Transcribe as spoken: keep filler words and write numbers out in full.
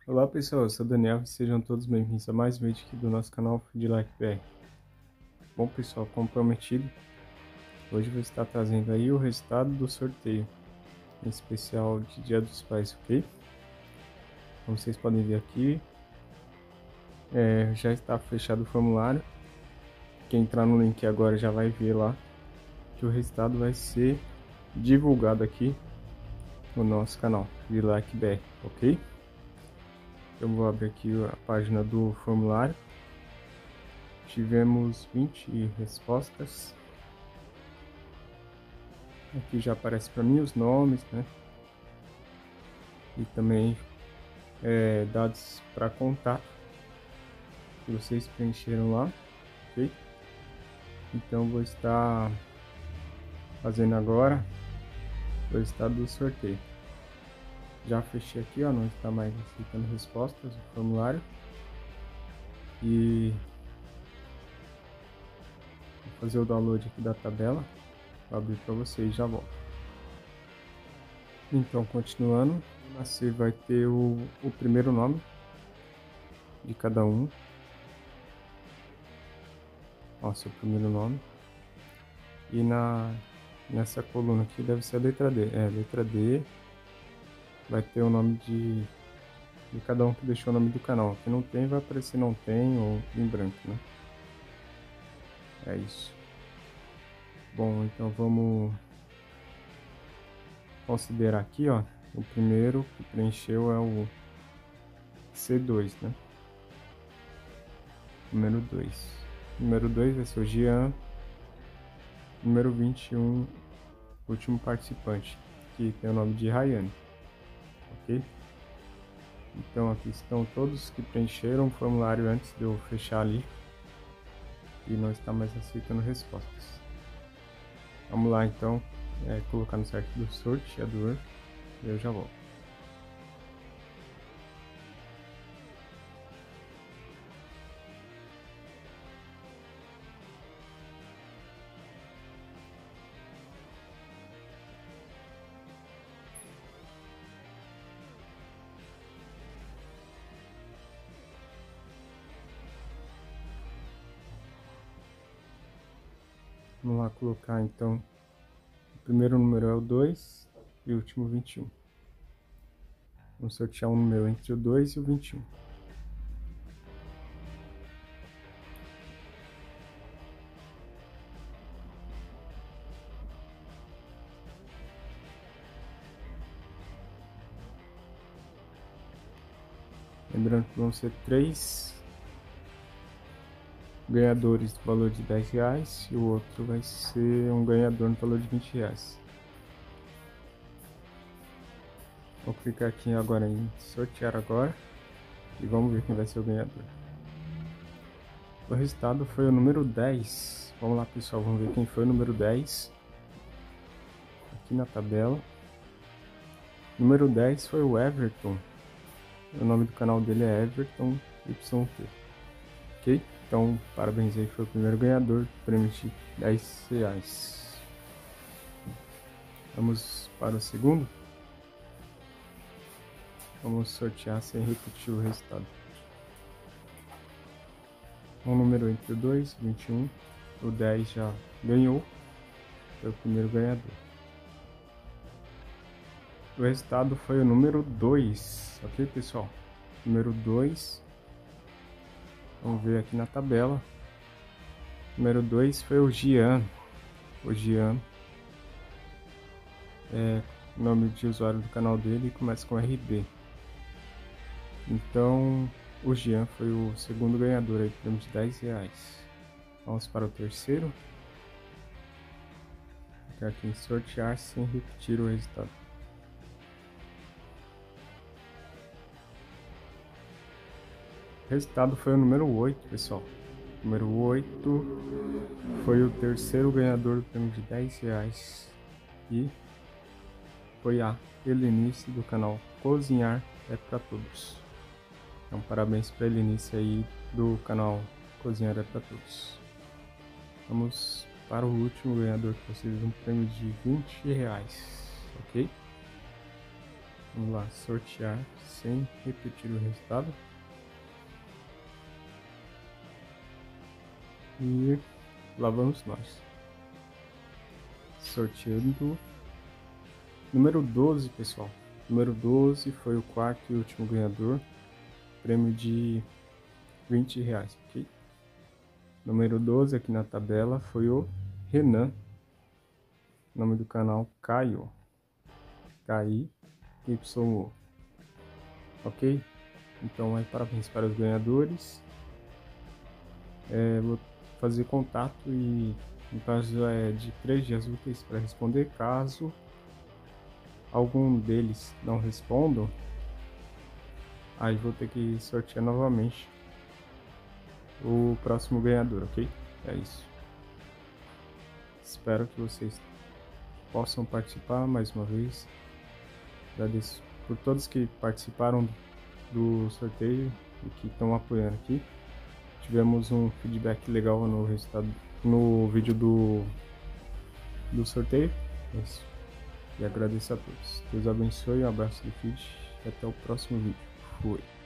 Olá pessoal, eu sou o Daniel e sejam todos bem-vindos a mais um vídeo aqui do nosso canal Foodlike B R. Bom pessoal, como prometido, hoje eu vou estar trazendo aí o resultado do sorteio, em especial de Dia dos Pais, ok? Como vocês podem ver aqui, é, já está fechado o formulário. Quem entrar no link agora já vai ver lá que o resultado vai ser divulgado aqui no nosso canal Foodlike B R, ok? Eu vou abrir aqui a página do formulário. Tivemos vinte respostas. Aqui já aparece para mim os nomes, né? E também é, dados para contato que vocês preencheram lá, ok? Então vou estar fazendo agora o resultado do sorteio. Já fechei aqui, ó, não está mais aceitando respostas do formulário. E vou fazer o download aqui da tabela. Vou abrir para vocês e já volto. Então, continuando, você vai ter o, o primeiro nome de cada um. Ó, seu primeiro nome. E na, nessa coluna aqui deve ser a letra D. É, letra D. Vai ter o nome de, de cada um que deixou o nome do canal. Aqui não tem, vai aparecer não tem ou em branco, né? É isso. Bom, então vamos considerar aqui, ó. O primeiro que preencheu é o C dois, né? Número dois. Número dois vai ser o Jean. Número vinte e um, último participante, que tem o nome de Rayane. Ok? Então aqui estão todos que preencheram o formulário antes de eu fechar ali. E não está mais aceitando respostas. Vamos lá então, é, colocar no site do sorteador e eu já volto. Vamos lá colocar então, o primeiro número é o dois e o último vinte e um. Vamos sortear um número entre o dois e o vinte e um. Lembrando que vão ser três ganhadores do valor de dez reais e o outro vai ser um ganhador no valor de vinte reais. Vou clicar aqui agora em sortear agora e vamos ver quem vai ser o ganhador. O resultado foi o número dez. Vamos lá pessoal, vamos ver quem foi o número dez. Aqui na tabela. Número dez foi o Everton. O nome do canal dele é Everton Y T. Ok? Então, parabéns aí, foi o primeiro ganhador do prêmio de dez reais. Vamos para o segundo. Vamos sortear sem repetir o resultado. Um número entre o dois e vinte e um. O dez já ganhou. Foi o primeiro ganhador. O resultado foi o número dois. Ok, pessoal? Número dois. Vamos ver aqui na tabela. Número dois foi o Jean. O Jean. É o nome de usuário do canal dele começa com R B. Então, o Jean foi o segundo ganhador aí, prêmio de dez reais. Vamos para o terceiro. Vou clicar aqui em sortear sem repetir o resultado. O resultado foi o número oito, pessoal. O número oito foi o terceiro ganhador do prêmio de dez reais. E foi a Helenice do canal Cozinhar é para Todos. Então, parabéns para a Helenice aí do canal Cozinhar é para Todos. Vamos para o último ganhador, que vocês um prêmio de vinte reais. Ok? Vamos lá, sortear sem repetir o resultado. E lá vamos nós. Sorteando. Número doze, pessoal. Número doze foi o quarto e último ganhador. Prêmio de vinte reais, ok? Número doze aqui na tabela foi o Renan. Nome do canal Caio. K I Y O. Ok? Então, aí, parabéns para os ganhadores. É, vou fazer contato e, no caso, é de três dias úteis para responder. Caso algum deles não respondam, aí vou ter que sortear novamente o próximo ganhador, ok? É isso. Espero que vocês possam participar mais uma vez. Agradeço por todos que participaram do sorteio e que estão apoiando aqui. Tivemos um feedback legal no resultado, no vídeo do, do sorteio. É isso. E agradeço a todos. Deus abençoe, um abraço do Feed e até o próximo vídeo. Fui.